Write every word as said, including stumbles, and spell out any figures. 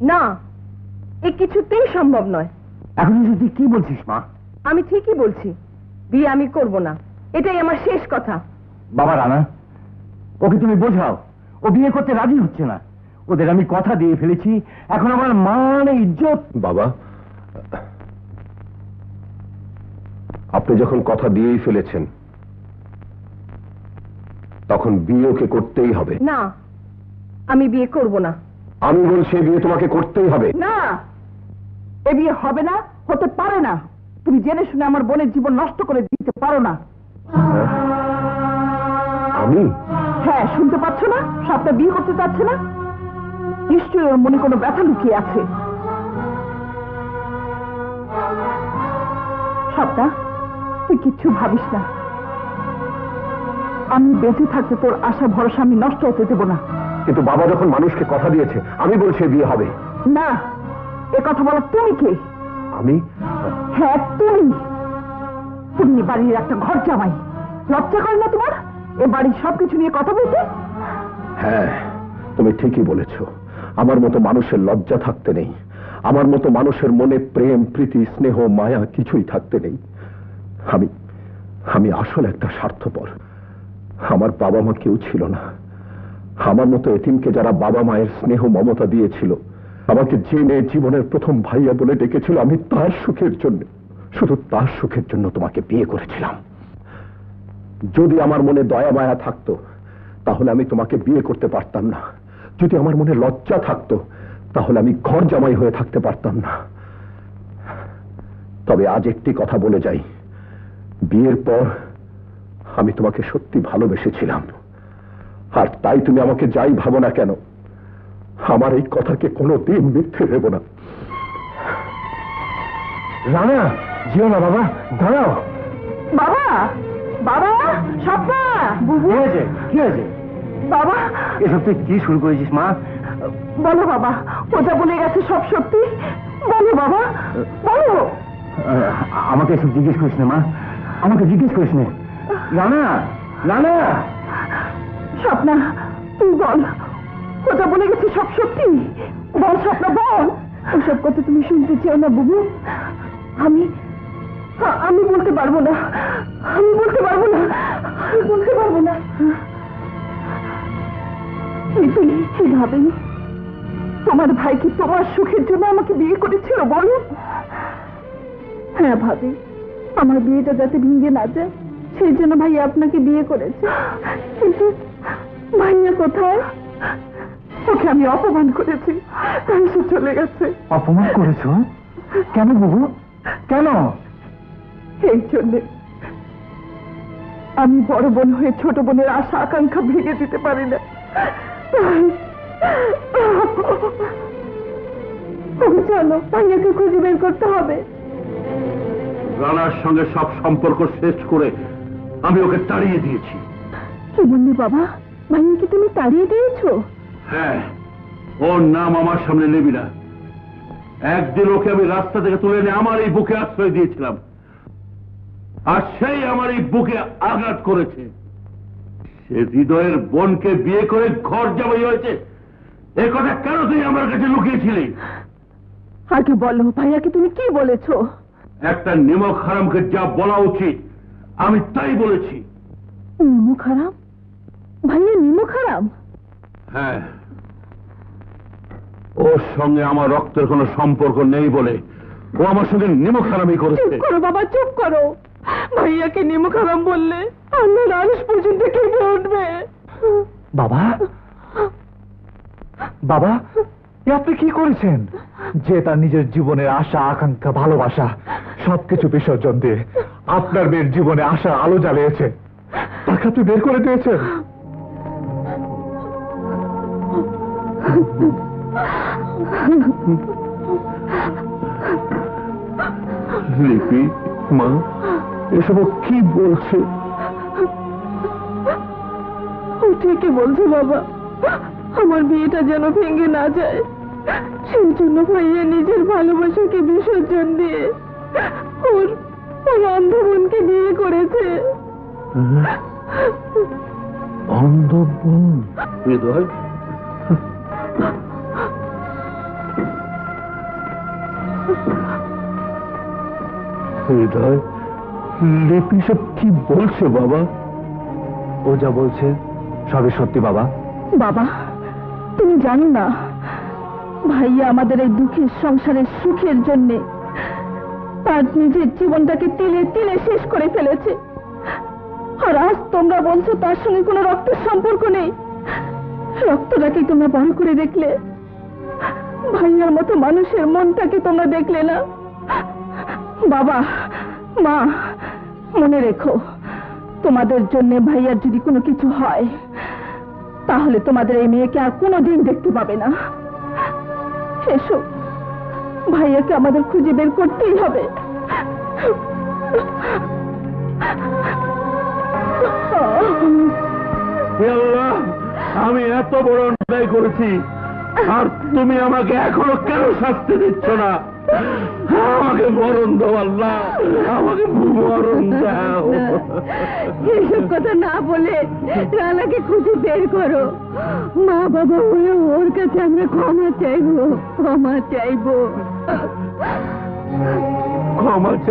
না, এ কিছুতেই সম্ভব নয়। এখন তুই কি বলছিস মা? আমি ঠিকই বলছি, বিয়ে আমি করব না, এটাই আমার শেষ কথা। বাবা রানা, ওকে তুমি বোঝাও, ও বিয়ে করতে রাজি হচ্ছে না। ওদের আমি কথা দিয়ে ফেলেছি, এখন আমার মান ইজ্জত। বাবা, আপনি যখন কথা দিয়েই ফেলেছেন তখন বিয়ে ওকে করতেই হবে। না, আমি বিয়ে করব না। আমি বলছি বিয়ে তোমাকে করতেই হবে। না, এ বিয়ে হবে না, হতে পারে না। তুমি জেনে শুনে আমার বোনের জীবন নষ্ট করে দিতে পারো না। আমি? হ্যাঁ, শুনতে পাচ্ছ না? সবটা বিয়ে করতে চাচ্ছে না, নিশ্চয়ই ওর মনে কোনো ব্যথা লুকিয়ে আছে। সবটা তুই কিচ্ছু ভাবিস না, আমি বেঁচে থাকতে তোর আশা ভরসা আমি নষ্ট হতে দেব না। কিন্তু বাবা যখন মানুষকে কথা দিয়েছে, আমি বলছি বিয়ে হবে। না, এ কথা বলো তুমি কে? আমি? হ্যাঁ তুমি। তুমি বাড়ির একটা ঘর জামাই, লজ্জা করে না তোমার এ বাড়ির সবকিছু নিয়ে কথা বলতে? হ্যাঁ, তুমি ঠিকই বলেছ। আমার মতো মানুষের লজ্জা থাকতে নেই, আমার মতো মানুষের মনে প্রেম প্রীতি স্নেহ মায়া কিছুই থাকতে নেই। আমি আমি আসলে একটা স্বার্থপর। আমার বাবা মা কেউ ছিল না। আমার মতো এতিমকে যারা বাবা মায়ের স্নেহ মমতা দিয়েছিল, আমাকে জেনে জীবনের প্রথম ভাইয়া বলে ডেকেছিল, আমি তার সুখের জন্য, শুধু তার সুখের জন্য তোমাকে বিয়ে করেছিলাম। যদি আমার মনে দয়া মায়া থাকতো তাহলে আমি তোমাকে বিয়ে করতে পারতাম না। যদি আমার মনে লজ্জা থাকতো তাহলে আমি ঘর জামাই হয়ে থাকতে পারতাম না। তবে আজ একটি কথা বলে যাই, বিয়ের পর আমি তোমাকে সত্যি ভালোবেসেছিলাম, আর তাই তুমি আমাকে যাই ভাবো না কেন, আমার এই কথাকে কোনো দিন মিথ্যে দেব না। রানা, যেও না বাবা, দাঁড়াও। বাবা, বাবা, স্বপ্না, বুবু। কি হয়েছে? কি হয়েছে বাবা? এসব তুই কি শুরু করেছিস মা? বলো বাবা, ওটা বলে গেছে সব সত্যি। বলো বাবা, বলো। আমাকে এসব জিজ্ঞেস করিস না মা, আমাকে জিজ্ঞেস করিস না। রানা, রানা। স্বপ্না, তুই বল, ওটা বলে গেছে সব সত্যি। বল স্বপ্না, বল। ওসব কথা তুমি শুনতে চাও না বুবু। আমি আমি বলতে পারবো না, আমি বলতে পারবো না, আমি বলতে পারবো না। তুই ভাবেনি তোমার ভাই কি তোমার সুখের জন্য আমাকে বিয়ে করেছিল? বলো। হ্যাঁ ভাবি, আমার বিয়েটা যাতে ভেঙে না যায় সেই জন্য ভাই আপনাকে বিয়ে করেছে। কিন্তু ভাইয়া কোথায়? ওকে আমি অপমান করেছি, তাই সে চলে গেছে। অপমান করেছো? কেন বাবু, কেন? এই জন্যে আমি বড় বোন হয়ে ছোট বোনের আশা আকাঙ্ক্ষা ভেঙে দিতে পারি না। চলো, ভাইয়াকে খুঁজে বের করতে হবে। রানার সঙ্গে সব সম্পর্ক শেষ করে আমি ওকে তাড়িয়ে দিয়েছি। কি বললি বাবা? ভাইয়াকে তুমি তাড়িয়ে দিয়েছো? হ্যাঁ, ওর নাম আমার সামনে নেবি না। একদিন ওকে আমি রাস্তা থেকে তুলে এনে আমার এই বুকে আশ্রয় দিয়েছিলাম, আর সেই আমার এই বুকে আঘাত করেছে। সে হৃদয়ের বোনকে বিয়ে করে ঘর জামাই হয়েছে, এ কথা কেন তুই আমার কাছে লুকিয়েছিলি? আগে বলো, ভাইয়াকে তুমি কি বলেছো? একটা নিমক হারামকে যা বলা উচিত আমি তাই বলেছি। নিমক হারাম? ভাইয়া নিমক হারাম? হ্যাঁ, ওর সঙ্গে আমার রক্তের কোনো সম্পর্ক নেই বলে ও আমার সঙ্গে নিমক হারামি করেছে। চুপ করো বাবা, চুপ করো। ভাইয়াকে নিমক হারাম বললে আল্লাহর আরশ পর্যন্ত কেঁপে উঠবে। বাবা, বাবা, আপনি কি করেছেন? যে তার নিজের জীবনের আশা আকাঙ্ক্ষা ভালোবাসা সবকিছু বিসর্জন দিয়ে আপনার মেয়ের জীবনে আশা আলো জ্বালিয়েছে, তাকে আপনি বের করে দিয়েছেন। লিপি, মা, এসব কি বলছে? ও ঠিকই বলছে বাবা, আমার বিয়েটা যেন ভেঙে না যায় সেই জন্য ভাইয়া নিজের ভালোবাসাকে বিসর্জন দিয়ে ওর ওর অন্ধ বোনকে বিয়ে করেছে। অন্ধ বোন? হৃদয়, হৃদয়, লিপি সব কি বলছে বাবা? ও যা বলছে সবই সত্যি বাবা। বাবা, তুমি জানো না ভাইয়া আমাদের এই দুঃখের সংসারের সুখের জন্যে তার নিজের জীবনটাকে তিলে তিলে শেষ করে ফেলেছে। আর আজ তোমরা বলছো তার সঙ্গে কোনো রক্তের সম্পর্ক নেই। রক্তটাকে তোমরা বড় করে দেখলে, ভাইয়ার মতো মানুষের মনটাকে তোমরা দেখলে না। বাবা, মা, মনে রেখো, তোমাদের জন্য ভাইয়ার যদি কোনো কিছু হয় তাহলে তোমাদের এই মেয়েকে আর কোনোদিন দেখতে পাবে না। এসো, ভাইয়াকে আমাদের খুঁজে বের করতেই হবে। হে আল্লাহ, আমি এত বড় অন্যায় করেছি, আর তুমি আমাকে এখনো কেন শাস্তি দিচ্ছ না? আমাকে মরণ দাও আল্লাহ, আমাকে মরণ দাও। এইসব কথা না বলে রানাকে খুঁজে বের করো। মা বাবা হয়ে ওর কাছে আমরা ক্ষমা চাইবো, ক্ষমা চাইবো। ক্ষমা